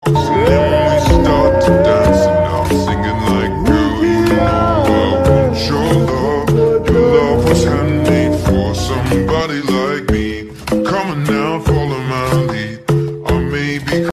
And then we start to dance, and I'm singing like, girl, you know I want your love. Your love was handmade for somebody like me. Come on now, follow